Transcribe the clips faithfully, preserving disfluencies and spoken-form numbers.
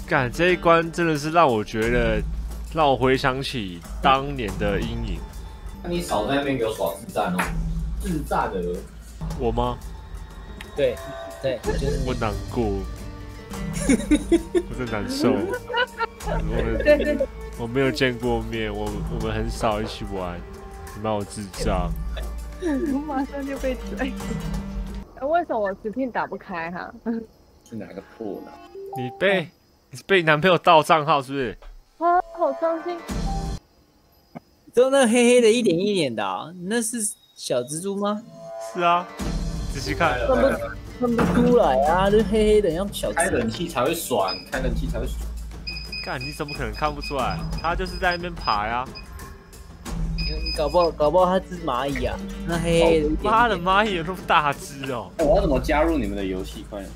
干这一关真的是让我觉得，让我回想起当年的阴影。 那你少在那边给我耍自战哦，自战的。 我吗？ 对对，就是我难过，我真难受。我们我没有见过面，我我们很少一起玩，你骂我智障。 我马上就被追。为什么我 Steam 打不开哈？ 是哪个破呢？ 你被你被男朋友盗账号是不是？ 啊，好伤心。 就那黑黑的一点一点的、啊，那是小蜘蛛吗？ 是啊，仔细看。 看不看不出来啊，这黑黑的像小蜘蛛。 开冷气才会爽，开冷气才会爽。 干，你怎么可能看不出来？他就是在那边爬呀。 搞不好搞不好他只蚂蚁啊，那黑黑的。 妈的，蚂蚁有那么大只哦！ 我要怎么加入你们的游戏？快点。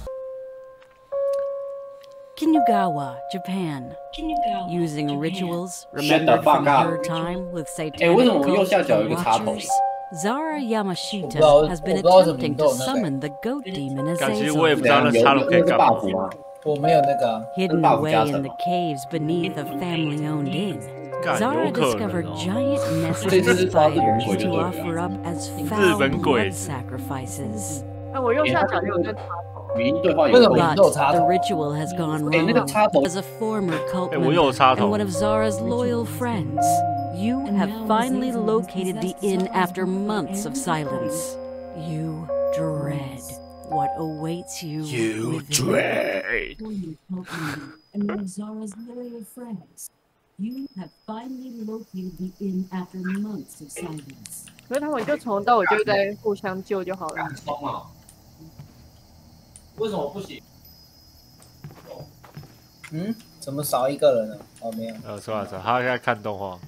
Kinugawa, Japan. Using rituals Shut the remembered fuck from up. her time with 哎， satanic 为什么我右 cults 下角有 and 一个插头？ watchers, Zara 我 Yamashita 不知道 has been 我不知道怎么 attempting 弄 to 那个 summon the goat demon 感觉我也 Azazel, 不知道那插头可以干嘛。 buff 吗？ 我没有那个、啊。 hidden 那 buff away 加成 in the caves beneath a family-owned inn. 干 Zara 有可能 discovered 哦。 giant nests 这 of 这是抓日本 spiders 鬼就 to 对了。 offer up as 日 foul 本鬼 blood 子。 sacrifices. 哎，我右下角有一个插头。 语音对话有为什么 But 你都有插 the 头？ ritual has gone 哎，那个 wrong. 插头 As a former cult 哎，我有 member 插头 and one of Zara's loyal friends, you have finally located the inn after months of silence. You dread what awaits you. You within. dread. And one of Zara's loyal friends. You have finally located the inn after months of silence. 所以他们就从头到尾就在互相救就好了。 干冲啊！为什么不行？ 嗯，怎么少一个人了？哦，没有。 呃，错了错了，他在看动画。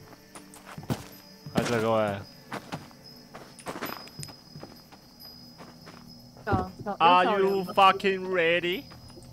还是各位少少 ，Are 少 you 人吗 fucking ready？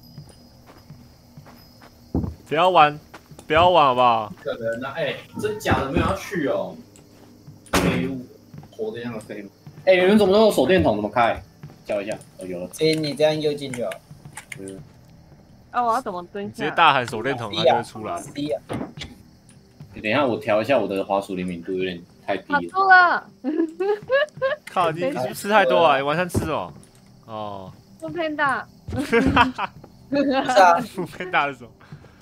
不要玩，不要玩好不好？ 可能啊，哎，真假的没有要去哦。废物，活得像个废物。哎，你们怎么都有手电筒？怎么开？教一下。哦，有了。 直接你这样右进就好。 嗯。 啊，我要怎么蹲直接下？ 大喊手电筒，它就会出来。 C 啊， 等一下，我调一下我的滑鼠灵敏度，有点太低卡了。 住了， 靠，你你是不是吃太多啊？你晚上吃哦？哦， 不偏大。 是啊， 不偏大的什么？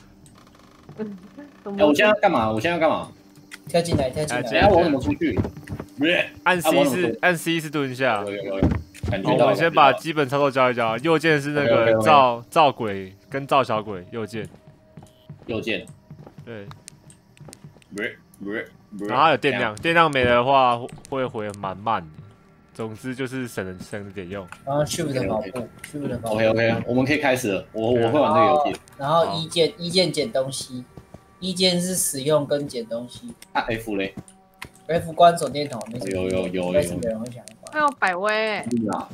哎，我现在要干嘛？我现在要干嘛？ 跳进来，跳进哎来。 等一下我怎么出去？不是， 按啊 C 我怎么是按 C 是蹲下。 有有有有，感觉到了。 好，我们先把基本操作教一教。右键是那个 OK，OK，OK 照照鬼跟照小鬼，右键。 右键， 对， 不是不是不是。 然后还有电量，电量没的话会回蛮慢的。总之就是省了省了点用。 然后 Shift 跑步，Shift 跑步。 OK OK， 我们可以开始了。我我会玩这个游戏。 然后一键一键捡东西，一键是使用跟捡东西。 啊 F 嘞？ F 关手电筒，没什么有有有有应该是没人会想关。 还有百威， 是啊。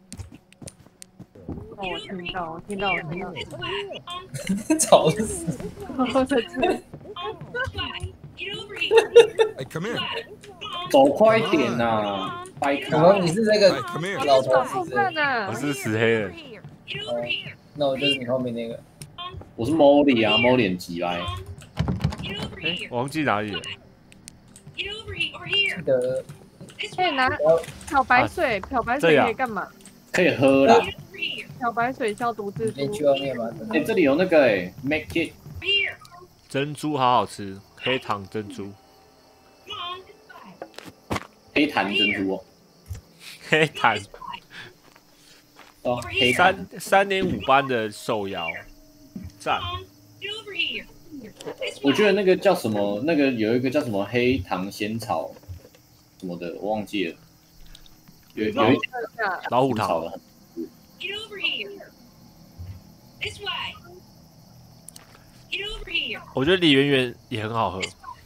哦，我听到，我听到，我听到。 吵死！ 我在这里。 Hey, come here. 走快一点呐！掰开。 可能你是这个 Hey, come here. 老头好子， 看呐我！是死黑人， 那我就是你后面那个。 我是 Molly 啊，Molly 很急来。 哎，我忘记哪里了。 记得可以拿漂白水，漂白水可以干嘛？ 可以喝啦。 漂白水消毒蜘先去蛛。 外面吧。 哎，这里有那个哎，Make it。 珍珠好好吃，黑糖珍珠， 黑檀珍珠哦。 黑糖哦，黑檀。 三三点五班的手摇，赞。 我觉得那个叫什么，那个有一个叫什么黑糖仙草什么的，我忘记了。有有一老虎糖， 炒的很。 我觉得李圆圆也很好喝。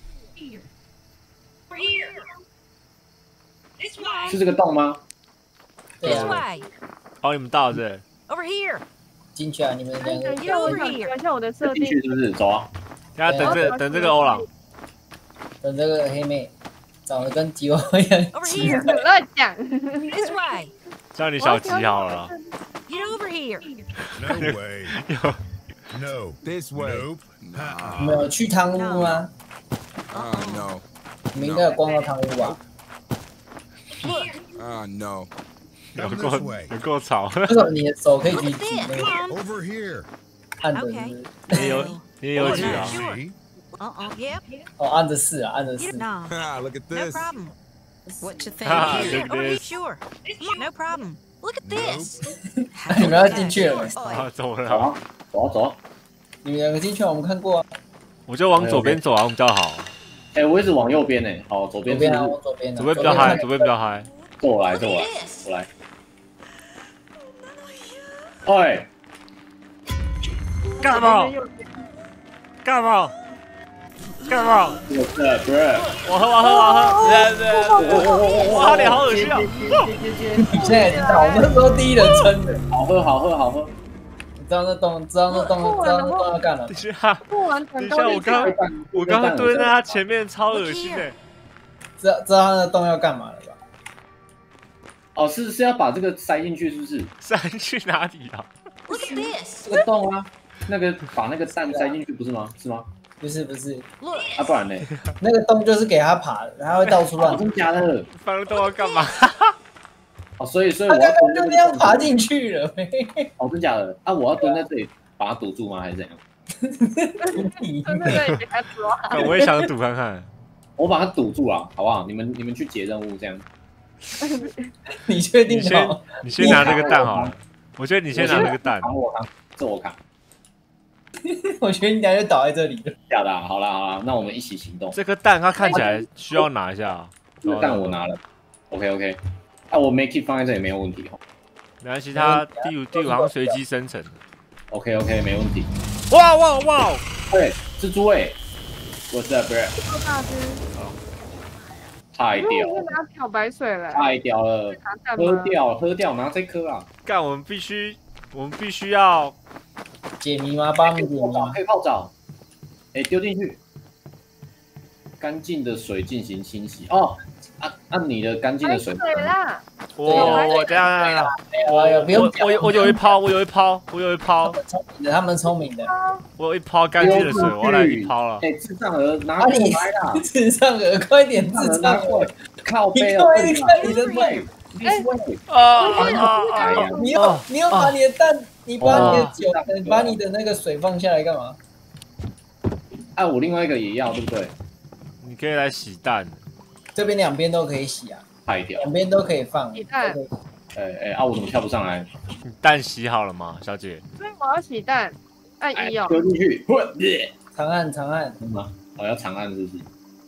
是这个洞吗？ 对啊， 哦，你们到了这， Over here. 进去啊！你们两个等一下，我想调一下我的设定。 进去是不是？走啊！ 大家等这等这个欧朗， 等这个黑妹长得跟吉娃娃一样。 Over here. 乱讲。 This way. 叫你小吉好了啦。 Get over here. No way. 有 No. This way. Nope. 你们有去汤屋吗？ Ah, no. 你们应该有逛到汤屋吧？ Ah, no. 有 Down 够 this way. 有够吵， 为什么你的手可以举举那个 Over here. 按着是不是？ 你有你有举啊？ See? Uh-uh. Yep. 哦，按着四啊，按着四。 No. Ah, look at No this. problem. What you think? Ah, Yeah, look at okay, this. sure. No problem. Look at this. 你们要进去了没？ 啊，走了， 走啊，走啊走啊！ 你们两个进去，我们看过啊。 我就往左边走啊，比较好。 哎，我一直往右边呢。好，左左边啊， 边是不是我左边啊。 左边比较嗨，左边比较嗨。 跟我来，跟我来，我来。哎， 干嘛？干嘛？干嘛？ 不是不是， 我喝，我喝，我喝，对对，哇，脸好恶心啊！ 你现在已经到，我那时候第一人称的。 好喝好喝好喝。 你知道那洞，知道那洞，知道那洞要干了等。一下， 不完等一下，我刚我刚刚蹲在他前面，超恶心的。 知道知道他那洞要干嘛了吧？ 哦，是是要把这个塞进去，是不是？ 塞去哪里啊？ Look at this. 这个洞啊，那个把那个蛋塞进去，不是吗？是吗？ 不是不是， Look. 啊，不然呢？ 那个洞就是给他爬的，他会到处乱哦，。真假的？ 翻了洞要干嘛？ 哦，所以所以他我要刚刚就那样爬爬进去了。 哦，真假的？啊，我要蹲在这里把它堵住吗？还是怎样？ 对对对，给他抓。 干我也想赌看看。 我把它堵住了，好不好？你们你们去解任务这样。 你确定你先哦？ 你先拿那个蛋好了。我觉得你先拿那个蛋。 扛我扛，这我扛。 我觉得你等下就倒在这里了。 假的啊，好啦好啦，那我们一起行动。 这颗蛋它看起来需要拿一下啊。 这个蛋我拿了 ，OK OK。啊，我 make it 放在这里没有问题哦。 没关系，它第五第五行随机生成的。 OK OK，没问题。 哇哇哇！ 对，蜘蛛哎，What's up, bro？ 大只， 太因为屌了， 我是拿漂白水了， 太屌了， 拿蛋喝吗？ 掉喝掉，拿这颗啊！ 干，我们必须，我们必须要解谜吗？帮你解谜吗？ 可以泡澡，哎，丢进去，干净的水进行清洗。哦，按按你的干净的水。 水啦， 我我这样，我哎呦不用我我有我有一泡，我有一泡，我有一泡， 聪明的，他们聪明的。 我有一泡干净的水，我要来一泡了。 哎，智障儿拿过来啦！ 智障儿，快点智障儿！ 靠背你快点看你的腿。 啊啊哎呀， 你要你要把你的蛋，你把你的酒，你把你的那个水放下来干嘛？ 啊，我另外一个也要，对不对？ 你可以来洗蛋。 这边两边都可以洗啊， 太屌！ 两边都可以放。 洗蛋都可以哎哎，啊，我怎么跳不上来？ 你蛋洗好了吗，小姐？ 所以我要洗蛋，按哎， 一哦。 丢进去，耶！ 长按长按， 是吗？哦，要长按是不是？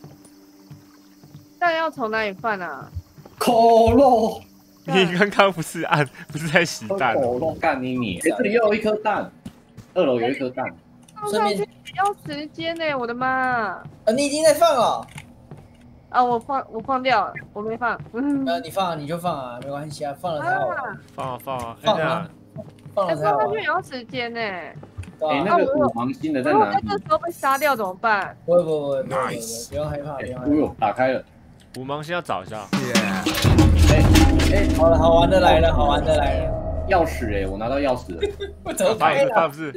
蛋要从哪里放啊？ 口肉， 你刚刚不是按，不是在洗蛋？ 口肉干你你！哎，这里又有一颗蛋，二楼有一颗蛋。 放上去要时间呢，我的妈！ 啊，你已经在放了。 啊，我放我放掉了，我没放。嗯， 呃，你放啊，你就放啊，没关系啊，放了才好玩， 啊， 放啊放啊！哎放呀啊，放哎， 了才好玩放上去也。要时间呢。 哎， 对啊， 那个五芒星的在如果哪里？ 在这时候被杀掉怎么办？ 不会不会不会不会不会，不用害怕，不用害哎呦，打开了！ 五芒星要找一下。 Yeah. 哎哎， 怕。好了，好玩的来了，好玩的来了。 钥匙哎，我拿到钥匙了。 我怎么发不是开了？ 发不是，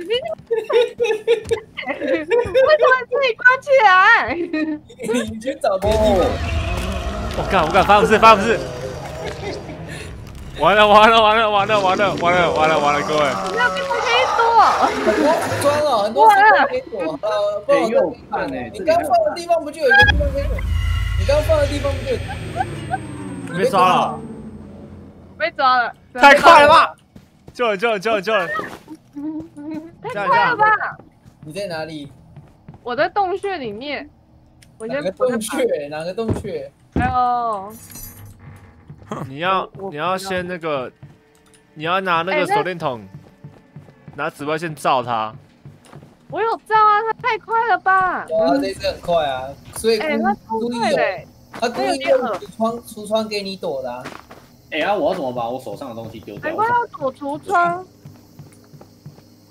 为什么自己关起来？ 你去找别的地方。 我干我干发不是发不是。完了完了完了完了完了完了完了完了，各位！ 那边可以躲。 很多装了，很多地方可以躲。呃，不然我又看哎， 你刚放的地方不就有一个地方可以躲？你刚放的地方不就有？ 你被抓了， 被抓了， 太快了吧！救人救人救人救人！ 太快了吧！ 你在哪里？ 我在洞穴里面，我哪先个洞穴？哪个洞穴？ 哎呦， 你要你要先那个，你要拿那个手电筒，拿紫外线照它。 我有照啊，他太快了吧！ 哇，这次很快啊，所以哎，他故意有， 超快嘞！ 他故意用橱窗橱窗给你躲的啊。 哎呀，我要怎么把我手上的东西丢掉难？怪要躲橱窗。 好，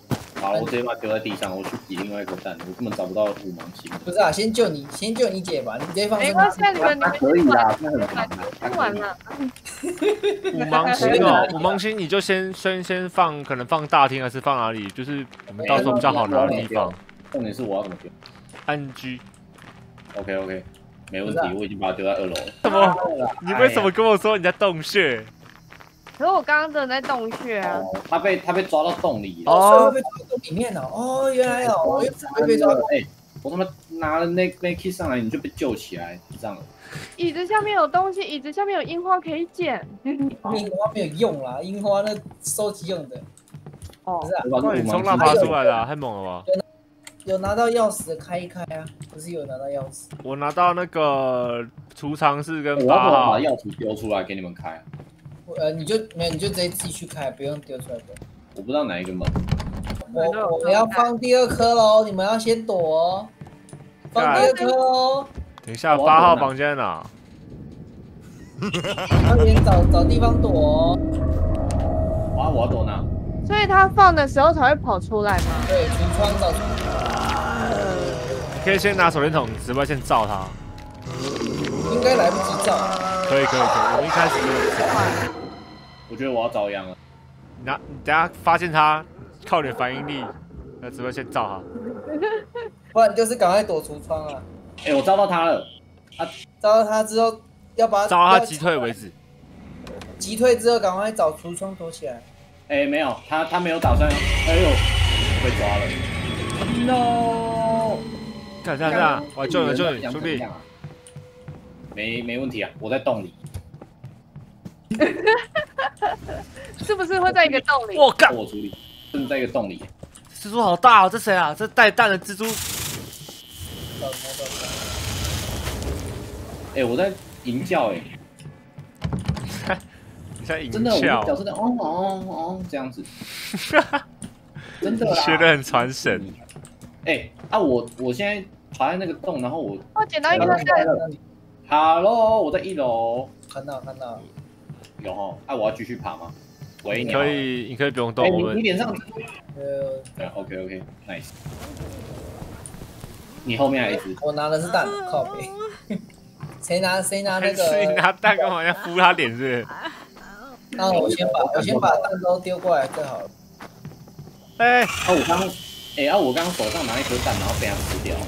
好，我直接把它丢在地上，我去比另外一颗蛋，我根本找不到五芒星。 不是啊，先救你，先救你姐吧，你直接放生没关系，你们你他们可以啦，他很忙啊，他听完了。 五芒星哦，五芒星你就先先先放，可能放大厅还是放哪里？就是我们到时候比较好拿的地方。 重点是我要怎么丢？ 按 G。 OK OK， 没问题，我已经把它丢在二楼了。 什么？你为什么跟我说你在洞穴？ 可是我刚刚真的在洞穴啊！ 哦，他被他被抓到洞里了。 哦，会被抓到洞里面哦。哦，原来哦，我会被抓到。 哎，我他妈拿了那那 key 上来，你就被救起来，这样。 椅子下面有东西，椅子下面有樱花可以捡。 樱花没有用啦，樱花那收集用的。 哦， 不是啊， 我把你从哪爬出来的？太猛了吧！ 有拿到钥匙的开一开啊，不是有拿到钥匙？ 我拿到那个储藏室跟我要八号把钥匙丢出来给你们开。 呃，你就没有，你就直接自己去开，不用丢出来的。 我不知道哪一个门。 我我要放第二颗喽，你们要先躲哦。放第二颗哦。 等一下，八号房间在哪？ 要先找找地方躲哦。 啊，我要躲哪？ 所以他放的时候才会跑出来吗？ 对，橱窗找。 你可以先拿手电筒紫外线照它。 应该来不及照。 可以可以可以，我们一开始就照。 我觉得我要遭殃了。 你拿，你等下发现它，靠你的反应力，那紫外线照它。 不然就是赶快躲橱窗啊！ 哎，我招到他了。 啊，招到他之后要把他照到他击退为止。 击退之后，赶快找橱窗躲起来。 哎，没有，他他没有打算。哎呦，我被抓了。No！ 干这样这样，我救你救你，兄弟。 没没问题啊，我在洞里。 是不是会在一个洞里？ 我干！ 我处理，真的在一个洞里。 蜘蛛好大哦，这谁啊？这带蛋的蜘蛛。 哎，我在吟叫哎。 你在吟真的，我叫。 真的哦哦哦这样子。真的啦。 学得很传神。 哎啊，我我现在爬在那个洞，然后我我捡到一颗蛋。 Hello， 我在一楼。 看到看到。 有哦，啊，我要继续爬吗？喂， 你可以，你可以不用动，我们。 你脸上。 呃， 对 ，OK OK，Nice。你后面还有一只。 我拿的是蛋，靠背。谁拿谁拿那个？ 你拿蛋干嘛要敷他脸是？ 那我先把我先把蛋都丢过来最好了。 哎， 啊，我刚，哎啊，我刚刚手上拿一颗蛋，然后被他吃掉。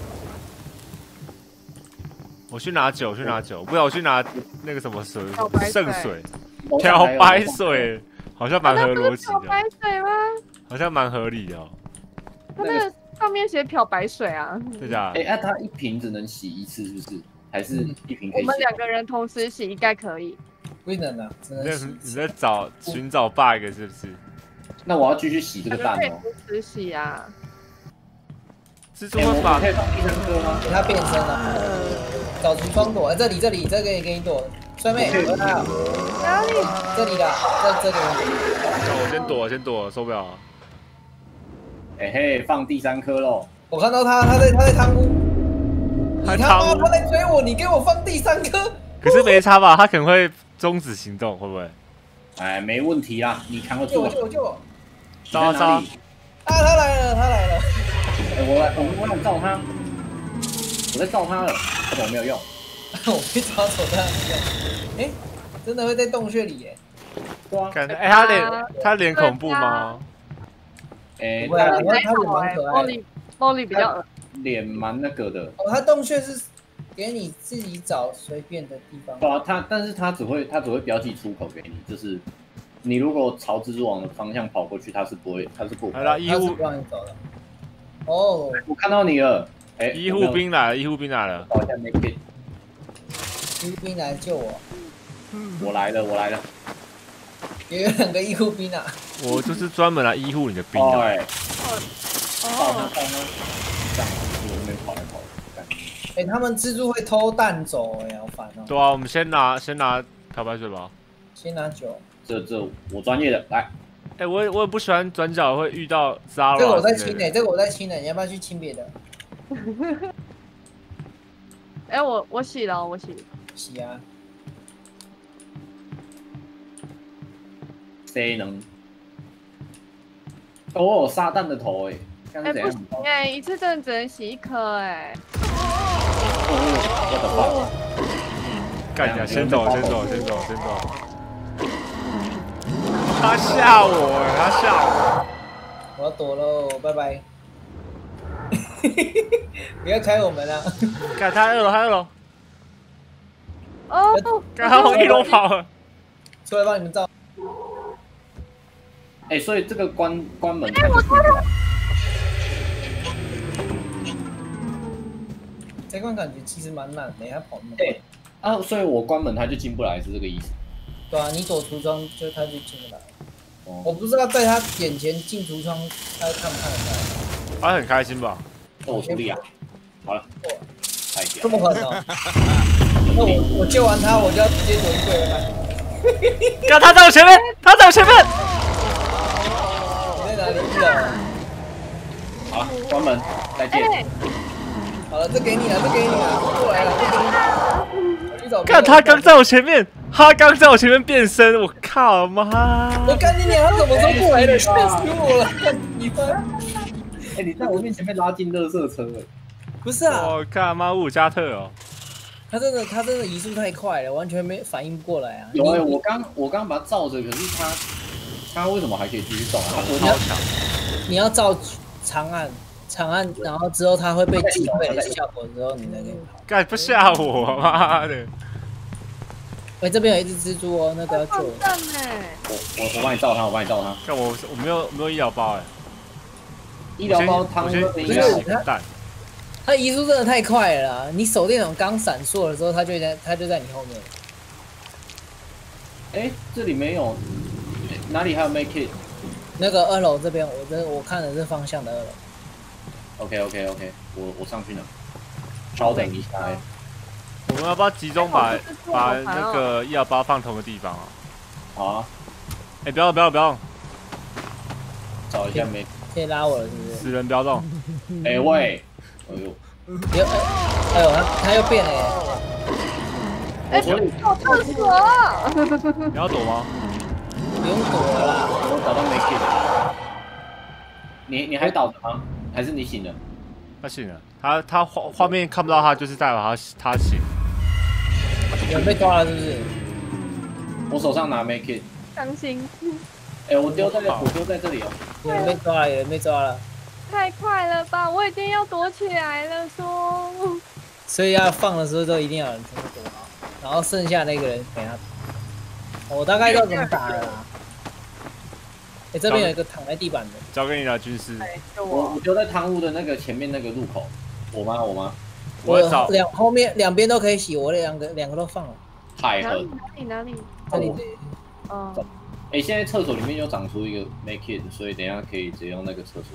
我去拿酒，去拿酒，不要我去拿那个什么水，圣水， 漂漂白水，好像蛮合逻辑的。 漂白水吗？ 好像蛮合理的哦。 它那个上面写漂白水啊。 对的。 哎，啊，它一瓶只能洗一次，是不是？还是一瓶可以洗？ 我们两个人同时洗应该可以。 不能啊，只能洗。 你在找寻找 bug 是不是？ 那我要继续洗这个蛋哦。 同时洗啊。 蜘蛛会把可以放第三颗吗？ 给它变身了。找橱窗躲，这里这里这个也给你躲，帅妹，哪里？ 这里的，这这里。 我先躲，先躲，受不了。 哎嘿，放第三颗喽！ 我看到他，他在他在贪污， 他他妈他在追我，你给我放第三颗。 可是没差吧？他可能会终止行动，会不会？ 哎，没问题啦，你扛得住。 救我救我救我！ 招招！ 啊，他来了，他来了！ 我来，我我来照他，我在照他了，怎么没有用？ 我被抓走他没用。哎，真的会在洞穴里耶？ 对啊。 哎，他脸他脸恐怖吗？ 哎， 他他脸蛮可爱的。茉莉比较恶脸蛮那个的。 哦，他洞穴是给你自己找随便的地方。 对啊，他但是他只会他只会标记出口给你，就是你如果朝蜘蛛网的方向跑过去，他是不会，他是不。 好了，医护不让你走了。哦， 我看到你了。哎， 医护兵来了，医护兵来了。 好像没给。 医护兵来救我。 我来了，我来了。 也有两个医护兵啊。 我就是专门来医护你的兵的。 哎。哦。到他，到他。这样，我那边跑来跑去。 哎，他们蜘蛛会偷蛋走，哎，好烦哦。 对啊，我们先拿先拿漂白水吧。 先拿酒。 这这我专业的，来。 哎，我也我也不喜欢转角会遇到 Zara。 这个我在清呢，这个我在清呢，你要不要去清别的？ 哎，我我洗了，我洗。 洗啊。 谁能？ 我有撒旦的头哎，刚哎、 才怎样？ 不行哎、一次真的只能洗一颗哎、 我的妈！ 干一下，先走，先走，先走，先走。他吓我，他吓我。 我要躲喽，拜拜。不要开我们啊！ 干他二楼，他二楼， 哦， 干他往一楼跑了。 出来帮你们照。 哎，所以这个关关门， 哎、我错了。 这关感觉其实蛮难的，他跑那么对啊，所以我关门他就进不来，是这个意思。 对啊，你躲橱窗就他就进不来。 哦， 我不知道在他眼前进橱窗，他看不看得到？ 他很开心吧？ 那我出力啊！好了，太屌这么狠哦！那我我救完他，我就要直接躲衣柜了。 干他在我前面，他在我前面。 你在哪里？一楼。 好了，关门，再见。 哎、 好了，这给你了，这给你了，过来了，这给你了。我去找。 看他刚在我前面，他刚在我前面变身，我靠妈！ 我干你娘！他怎么都过来的？吓死我了！干你妈！ 哎，你在我面前被拉进垃圾车了。 不是啊， 我靠妈五加特哦！ 他真的他真的移速太快了，完全没反应过来啊！ 有哎，我刚我刚把他照着，可是他他为什么还可以继续动啊？他超强！ 你要照长按，长按，然后之后它会被击退的效果之后，你才可以跑。 干不吓我，妈的！ 哎，这边有一只蜘蛛哦，那个要放救。 正哎， 我我我帮你照他，我帮你照他。 看我我没有没有医疗包哎， 医疗包汤我先喝我先洗个蛋。 它移速真的太快了啦！你手电筒刚闪烁的时候，它就在它就在你后面。 哎，这里没有，哪里还有 make it？ 那个二楼这边，我这我看的是方向的二楼。 OK OK OK，我我上去呢。稍等一下哎。 我们要不要集中把把那个医疗包放同个地方啊？ 好啊， 哎，不要不要不要， 找一下 make。 可以拉我了是不是？ 死人不要动！ 哎喂，哎呦， 有哎哎呦，它它又变了耶！ 哎，跑厕所。 你要躲吗？ 不用躲了啦。 我找到 make it。你你还倒着吗？还是你醒了？ 他醒了，他他画画面看不到他，就是代表他他醒。 有人被抓了是不是？ 我手上拿 make it。 伤心。 哎，我丢在我丢在这里哦。 有人被抓了，有人被抓了。 太快了吧！我已经要躲起来了，说。 所以要放的时候都一定要有人全部躲好，然后剩下那个人陪他打。我大概知道怎么打了啦。哎，这边有一个躺在地板的， 交给你了，军师。 就我。 我我丢在汤屋的那个前面那个入口。我吗？我吗？ 我要找两后面两边都可以洗，我两个两个都放了。 哪太狠里。哪里哪里？ 这里哦。 哎，现在厕所里面又长出一个 make it， 所以等一下可以直接用那个厕所。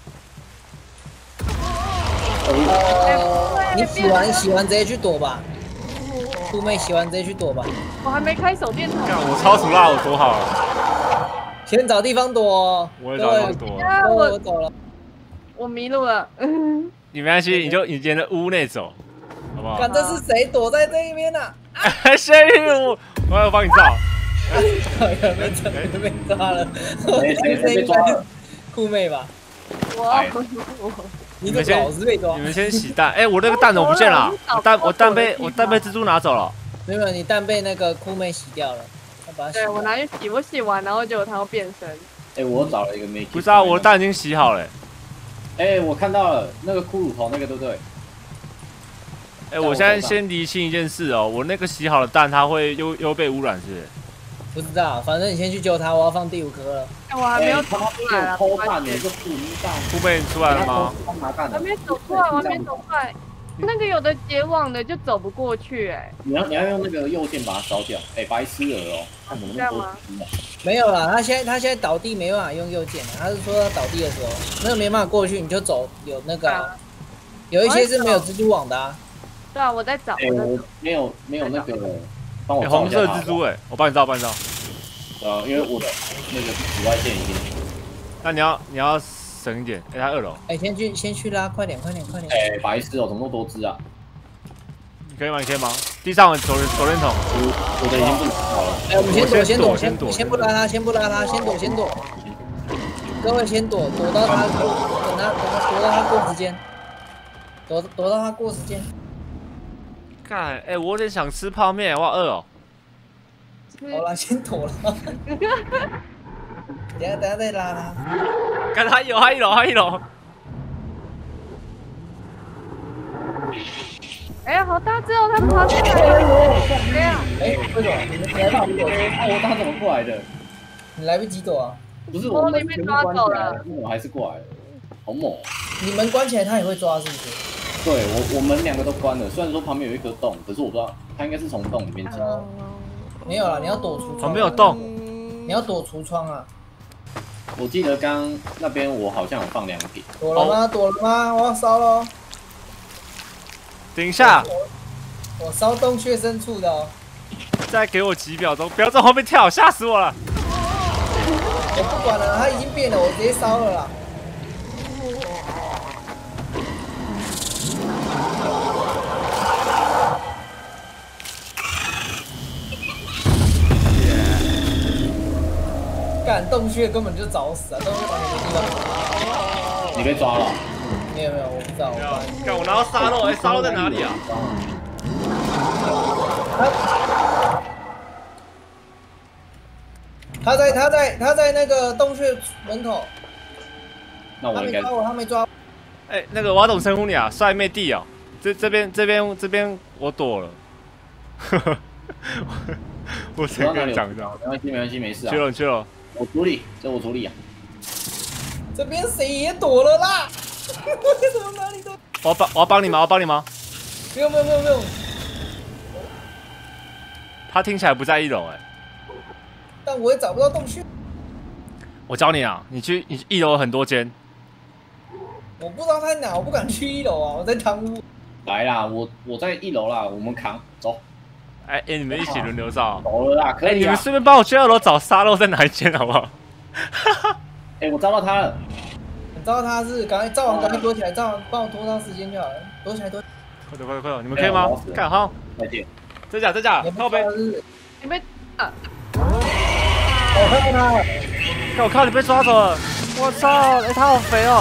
呃，你洗完洗完直接去躲吧，酷妹洗完直接去躲吧。 我还没开手电筒。 看我超熟辣，我躲好了。 先找地方躲。 我也找地方躲。 啊，我走了。 我迷路了。 你没关系，你就你沿着屋内走，好不好？ 看这是谁躲在这一边呢？ 谢玉，我我要帮你照。 有人被抓，有人被抓了。 谁谁谁被抓了？ 酷妹吧。 我我。 你怎么老是被抓？ 你们先洗蛋。哎，我那个蛋怎么不见了？我蛋我蛋被我蛋被蜘蛛拿走了。 没有，你蛋被那个酷妹洗掉了。 对，我拿去洗，我洗完然后结果它要变身。 哎，我找了一个 make it。 不知道我的蛋已经洗好了。 哎，我看到了那个骷髅头那个，对不对？ 哎，我现在先厘清一件事哦，我那个洗好的蛋它会又又被污染是不是？ 不知道，反正你先去救他，我要放第五颗了。 哎，我还没有走出来啊！偷蛋，你个富一蛋。 富妹出来了吗？ 还没走出来，我还没走出来。那个有的结网的就走不过去，哎。 你要你要用那个右键把它烧掉。哎，白痴儿哦，看怎么那么多汁啊！ 没有啦，他现在他现在倒地没办法用右键，他是说他倒地的时候，那个没办法过去，你就走有那个，有一些是没有蜘蛛网的啊。 对啊，我在找。 哎，我没有没有那个，帮我红色蜘蛛哎，我帮你照，帮你照。 呃，因为我的那个紫外线已经。 那你要你要省一点，哎，他二楼。 哎，先去先去拉，快点快点快点。 哎，白痴哦，怎么那么多只啊？ 你可以吗？你可以吗？地上手手电筒。 我我的已经不好了。 哎，我们先躲先躲先躲先先不拉他，先不拉他，先躲先躲。 各位先躲，躲到他过，等他等他躲到他过时间，躲躲到他过时间。 干，哎、欸，我有点想吃泡面，我好饿哦。 好了，先躲了。等下等下再拉他。 干，他有，他一楼，他一楼。 哎呀，好大只哦，他爬进来了。哎呀， 哎，为什么？你们来不及躲？ 哦，他怎么过来的？ 你来不及躲啊！ 不是我们全部关起来了，我还是过来了，好猛！ 你门关起来，他也会抓，是不是？ 对我，我们两个都关了。虽然说旁边有一颗洞，可是我不知道他应该是从洞里面进。 没有啦，你要躲橱窗。 旁边有洞， 你要躲橱窗啊！ 我记得刚那边我好像有放两瓶。 躲了吗？躲了吗？我要烧喽！ 等一下， 我烧洞穴深处的哦。 再给我几秒钟，不要在后面跳，吓死我了！ 我不管了，它已经变了，我直接烧了啦。干洞穴根本就找死啊！洞穴旁边的地方。 你被抓了？ 没有没有，我不知道。我干，我拿到沙漏，哎、欸，沙漏在哪里啊？ 他在他在他在那个洞穴门口。 那我应该。 他没抓我，他没抓我。 哎、欸，那个我要怎么称呼你啊？帅妹弟哦。这这边这边这边我躲了。我谁跟你讲一下？ 没关系没关系，没事啊。 去了去了。 我处理，这我处理啊。 这边谁也躲了啦？为什么哪里都？ 我要帮我要帮你忙，我要帮你忙。 没有没有没有没有。 他听起来不在一楼哎、欸。 但我也找不到洞穴。 我教你啊，你去你一楼有很多间。 我不知道他在哪，我不敢去一楼啊，我在堂屋。 来啦，我我在一楼啦，我们扛走。 哎哎、欸，你们一起轮流照。 走了啦，可以、啊。 欸、你们顺便帮我去二楼找沙漏在哪一间好不好？ 哎、欸，我招到他了。 你招到他是赶快照完，赶快躲起来，照完帮我拖到时间就好了，躲起来躲。 快点快点快点，你们可以吗？干好。 再见。 真假真假？靠背。 你被啊！ 我看到他了。 看我靠，你被抓走了！我操！哎、欸，他好肥哦。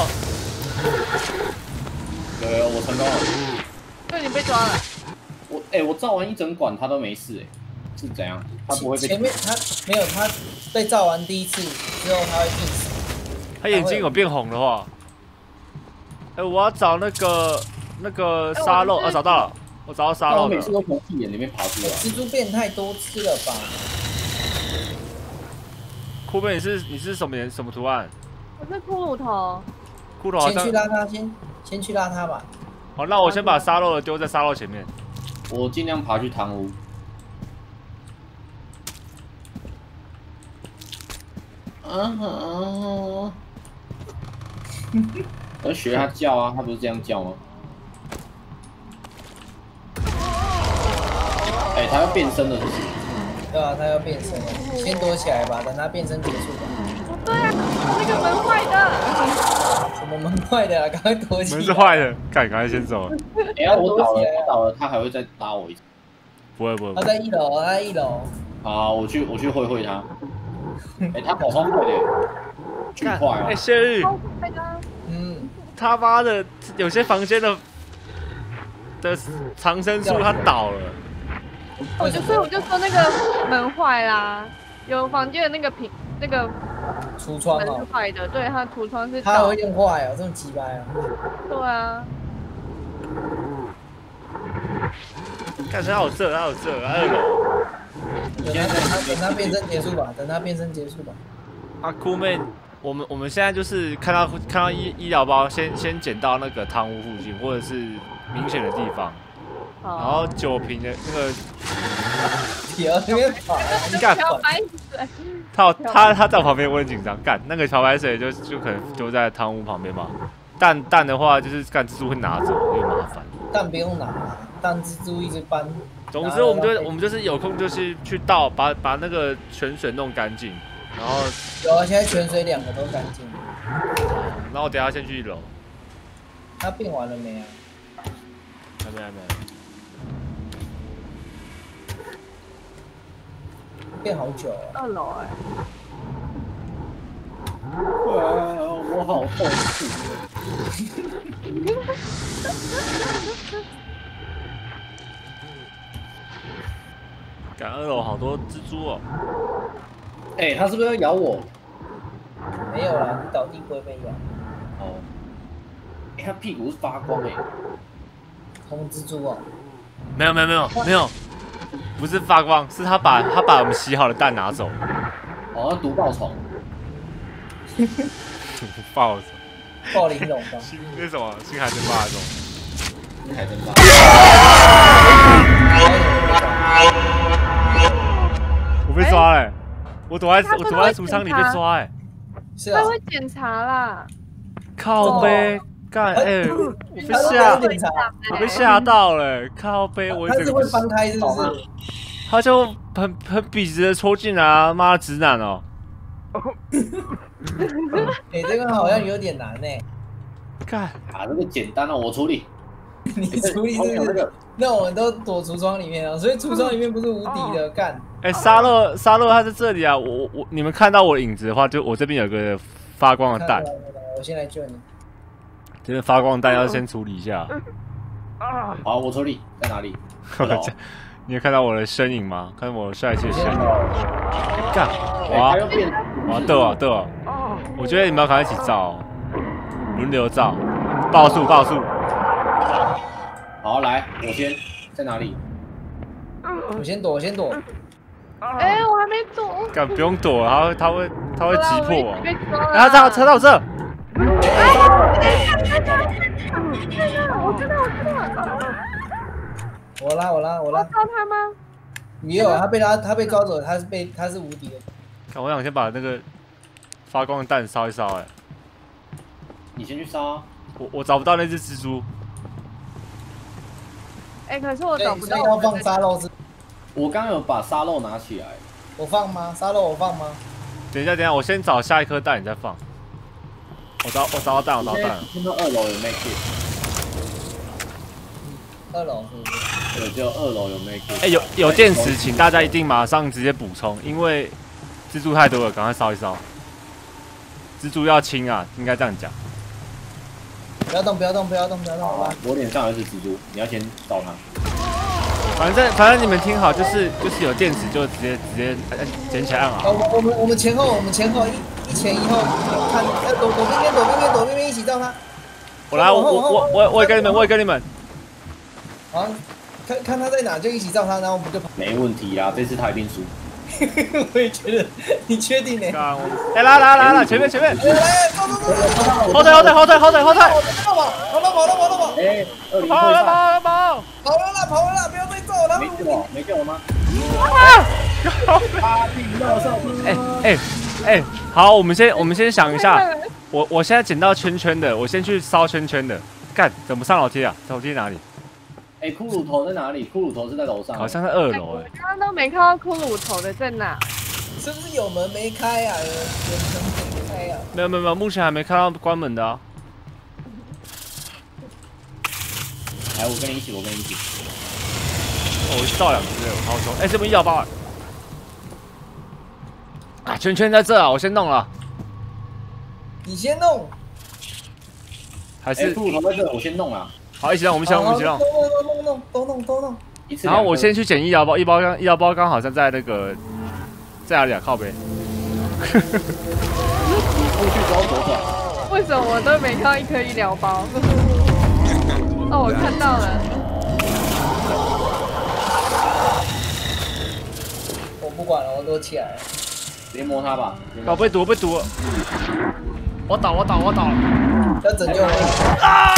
有有，我成功了。 对，你被抓了。 我哎、欸，我照完一整管他都没事哎、欸，是怎样？他不会被前面他没有，他被照完第一次之后他会病死。 他眼睛有变红的话，哎、欸，我要找那个那个沙漏、欸、啊，找到了，我找到沙漏了。 我每次都从屁眼里面爬出来。 蜘蛛变太多次了吧？ 酷贝，你是你是什么颜什么图案？ 我是骷髅头。 骷髅好像。 先去拉他，先先去拉他吧。 好，那我先把沙漏的丢在沙漏前面。 我尽量爬去堂屋。嗯哼，我学他叫啊，他不是这样叫吗？哎、欸，他要变身了，是不是？ 对啊，他要变身了，先躲起来吧，等他变身结束吧。 不对啊，那个门坏的。 什么门坏的啊？赶快躲起来。 门是坏的，赶赶快先走。 哎呀，我倒了，我倒了，他还会再拉我一次。 不会不会。 他在一楼，他在一楼。 好，我去我去会会他。哎、欸，他跑超快的，巨快啊！ 哎、欸，谢玉。 嗯。 他妈的，有些房间的的藏身处他倒了。 我就所以我就说那个门坏啦，有房间的那个屏那个橱窗门是坏的，对，它橱窗是。 他会用坏哦，这么鸡掰啊！ 对啊。 看他有这，他有这，二楼。 等他等他变身结束吧，等他变身结束吧。 啊，酷妹，我们我们现在就是看到看到医医疗包，先先捡到那个汤屋附近，或者是明显的地方。然后酒瓶的那个， 有那边跑， 你干？ 漂白水。 他他他在我旁边，我很紧张。干那个漂白水就就可能丢在汤屋旁边嘛。蛋蛋的话就是干蜘蛛会拿走，有点麻烦。 蛋不用拿，蛋蜘蛛一直搬。 总之我们就我们就是有空就是去倒，把把那个泉水弄干净，然后有啊，现在泉水两个都干净。 然后我等下先去一楼。 他变完了没啊？ 还没还没。 变好久了。 二楼哎。 我好痛苦。 赶二楼好多蜘蛛哦。 哎、欸，他是不是要咬我？ 没有啦，你倒地不会被咬。 哦。哎、欸，他屁股是发光哎、欸。 红蜘蛛哦。 没有没有没有没有，不是发光，是他把他把我们洗好的蛋拿走。 哦，毒爆虫。 爆虫。 爆玲珑吧。 那什么星海争霸那种。 星海争霸。 我被抓了、欸，我躲在我躲在储藏里被抓哎、欸。 是啊。 他会检查啦。 靠背。干哎！我被吓，我被吓到了，靠背我。 他是会翻开是不是？ 他就很很笔直的戳进来啊！妈的直男哦！ 哎，这个好像有点难呢。 干啊，这个简单哦，我处理。 你处理是不是？那我们都躲橱窗里面啊，所以橱窗里面不是无敌的干。 哎，沙漏沙漏他在这里啊！我我你们看到我的影子的话，就我这边有个发光的蛋。 我先来救你。 这边发光弹要先处理一下。 好，我处理，在哪里？ 你有看到我的身影吗？看我帅气的身影。干！哇！哇斗啊斗啊！我觉得你们要赶快一起照，轮流照，报数报数。 好，来，我先在哪里？ 我先躲，我先躲。 哎，我还没躲。 干，不用躲，他会他会他会击破我。 哎， 他到车到这。 哎，我知道，我知道。 我拉，我拉，我拉。 抓他吗？ 没有啊，他被他他被高走，他是被他是无敌的。 看，我想先把那个发光的蛋烧一烧，哎。 你先去烧。 我我找不到那只蜘蛛。 哎，可是我找不到。 要放沙漏是？ 我刚有把沙漏拿起来。 我放吗？沙漏我放吗？ 等一下，等一下，我先找下一颗蛋，你再放。我找我找到蛋，我找到蛋了。 现在二楼有 make it。 二楼是不是？ 对，只有二楼有 make it。 哎，有有电池，请大家一定马上直接补充，因为蜘蛛太多了，赶快烧一烧。蜘蛛要清啊，应该这样讲。 不要动，不要动，不要动，不要动，好吧？ 我脸上有一只蜘蛛，你要先找它。 反正反正你们听好，就是就是有电池就直接直接捡起来按好。 我我们我们前后我们前后一一前一后看，呃躲躲边边躲边边躲边边一起照他。 我来我我我我我也跟你们我也跟你们。 好，看看他在哪就一起照他，然后我们就跑。 没问题啊，这次他一定输。 我也觉得，你确定呢？ 哎来来来来，前面前面。 来来走走走。 后退后退后退后退后退。 跑跑跑跑跑跑跑跑。 哎， 跑了跑了跑。 跑了啦跑了啦，不要被揍了。 没救我，没救我吗？ 哎哎哎，好，我们先我们先想一下，我我现在捡到圈圈的，我先去烧圈圈的。干，怎么上楼梯啊？楼梯哪里？ 哎，骷髅头在哪里？骷髅头是在楼上， 好像在二楼哎。 刚刚都没看到骷髅头的在哪？ 是不是有门没开啊？有有门没开啊？ 没有没有没有，目前还没看到关门的啊。 来，我跟你一起，我跟你一起。 哦，我照两只，我超凶。哎，这边医疗包啊！圈圈在这啊，我先弄了。 你先弄。 还是骷髅头在这，我先弄啊。 好，一起弄，我们一起弄，我们一起弄。 都弄弄都弄都弄。 然后我先去捡医疗包，医疗包刚医疗包刚好像在那个在哪里啊？靠北。 出去之后左转。 为什么我都没看到一颗医疗包？哦，我看到了。 我不管了，我都起来了。 直接摸他吧。 我被毒，被毒。我倒，我倒，我倒。 要拯救我！ 啊！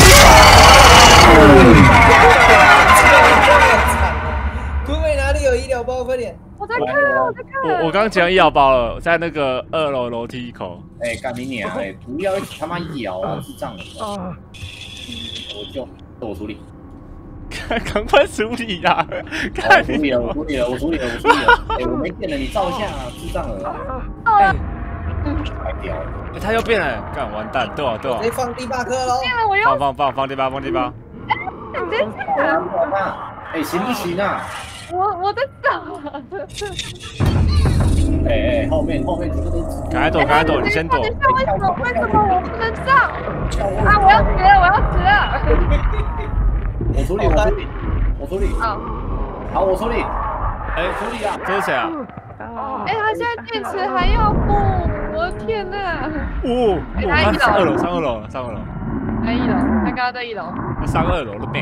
土美哪里有医疗包？快点！ 我在看，我在看。 我我刚捡到医疗包了，在那个二楼楼梯口。 哎，干你娘！哎，不要他妈咬啊，智障的！我救，我处理。 赶快处理呀！ 我处理了，我处理了，我处理了，我处理了。哎，我没电了，你照一下啊，智障的！ 哎， 太屌了！ 哎，他又变了，干完蛋，对啊对啊。 直接放第八颗喽！ 变了，我又放放放放第八，放第八。 等一下， 哎，行不行啊？ 我我在找。 哎哎，后面后面全部都是。 赶快躲，赶快躲，你先躲。 为什么为什么我不能上？啊！我要死了！我要死了！ 我处理，我处理，我处理。 好， 好，我处理。 哎， 处理啊！ 这是谁啊？ 哎，他现在电池还要付，我的天哪！ 哦，他上二楼，上二楼，上二楼。 在一楼，他刚刚在一楼。 他上二楼了没？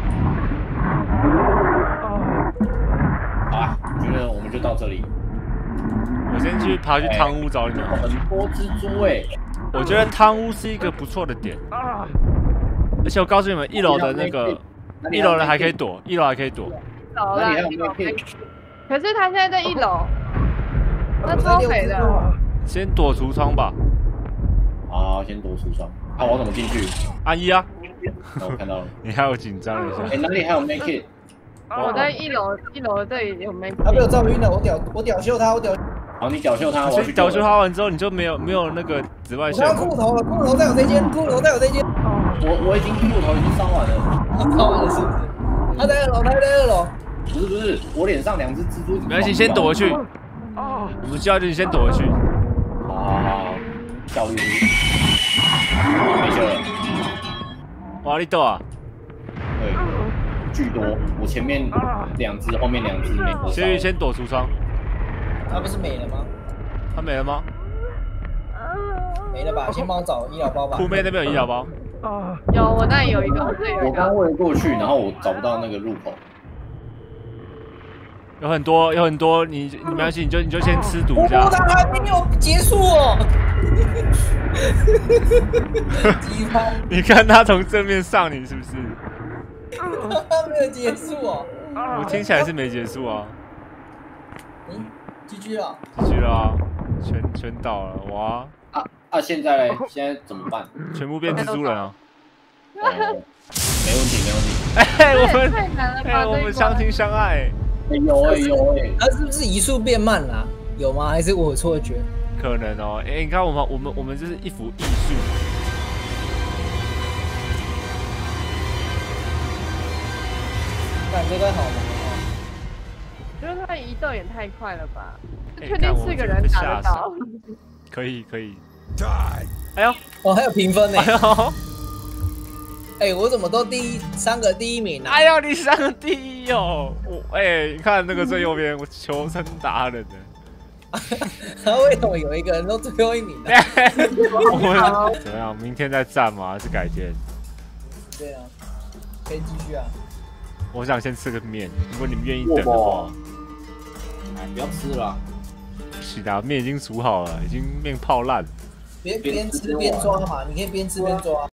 好啊，我觉得我们就到这里。 我先去爬去汤屋找你们。 很多蜘蛛哎， 我觉得汤屋是一个不错的点，而且我告诉你们，一楼的那个，一楼的还可以躲，一楼还可以躲。 走了，一楼可以。可是他现在在一楼，那超肥的。 先躲橱窗吧。 好，先躲橱窗。啊，我怎么进去？ 阿姨啊， 我看到了。 你还有紧张一下。 哎，哪里还有 make it？ 我在一楼，一楼这里有 make it。 他被我照晕了，我屌我屌秀他，我屌。 好，你屌秀他，我去屌秀他完之后，你就没有没有那个紫外线。 我看到裤头了，裤头在我这间，裤头在我这间。 我我已经裤头已经烧完了。 烧完了是不是？他在二楼，他在二楼。 不是不是，我脸上两只蜘蛛。 没关系，先躲回去。我们叫就你先躲回去。 好好好，效率。没事了。 哇，你躲啊？ 对，巨多。我前面两只，后面两只没多。 先先躲橱窗。 他不是没了吗？ 他没了吗？ 没了吧？先帮我找医疗包吧。 库妹那边有医疗包。 有，我那里有一个，我这里有一我刚个。 问过去，然后我找不到那个入口。 有很多，有很多，你你没关系，你就你就先吃毒一下。 他还没有结束哦。 你看他从正面上你是不是？ 他没有结束哦。 我听起来是没结束啊。 嗯 ，G G 了。 G G 了啊，全全倒了，哇！ 啊啊！现在现在怎么办？ 全部变蜘蛛人啊！ 哦，没问题，没问题。 哎，我们太难了吧？ 哎，我们相亲相爱。 有哎有哎， 他是不是移速变慢了？有吗？还是我有错觉？ 可能哦，哎，你看我们我们我们这是一幅艺术。 看这个好吗？ 我觉得他移动也太快了吧？ 哎确定四个人打得到？ 可以可以。哎呦， 哦，还有评分呢。 哎呦， 哎，我怎么都第一三个第一名呢？ 哎呦，你上第一哦！我哎，你看那个最右边，我求生达人呢。 他为什么有一个人都最后一名呢？ 我们怎么样？明天再战吗？还是改天？ 对啊，可以继续啊。 我想先吃个面，如果你们愿意等的话。 哎，不要吃了。 不行啊，面已经煮好了，已经面泡烂了。 别边吃边抓嘛，你可以边吃边抓。